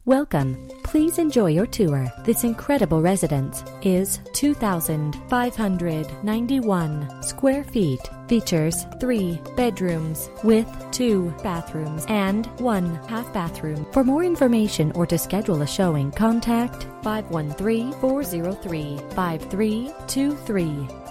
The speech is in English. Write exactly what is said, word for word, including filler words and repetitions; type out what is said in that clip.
Welcome. Please enjoy your tour. This incredible residence is two thousand five hundred ninety-one square feet. Features three bedrooms with two bathrooms and one half bathroom. For more information or to schedule a showing, contact five one three, four zero three, five three two three.